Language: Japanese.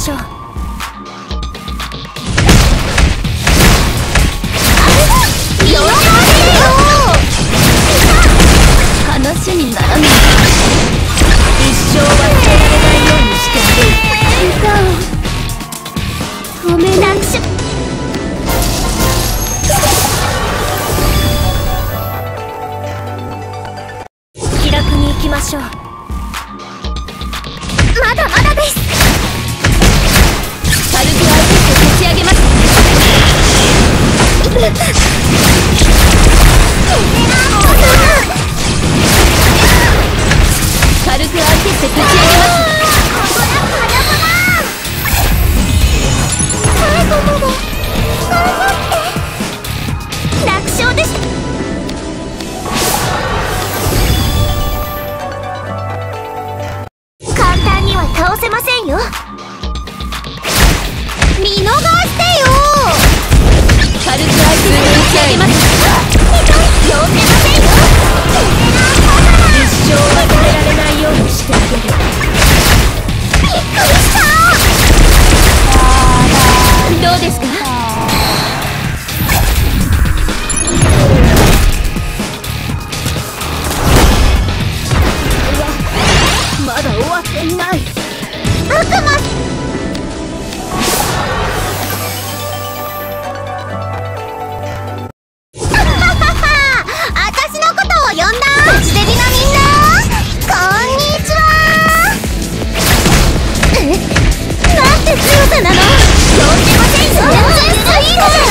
しょう。話にならない。一生忘れられないようにしてあげる。歌を止めなくちゃ。気楽に行きましょう。まだまだです。軽く相手を立ち上げます。軽く相手して立ち上げます。最後まで頑張って楽勝でした。簡単には倒せませんよ。見逃してよ。軽く相手して打ち上げます。呼んでませんよ。一生忘れられないようにしてあげる。びっくりした。どうですか？まだ終わっていない。悪魔。なんて強さなの？呼んでませんよ。全然いいから。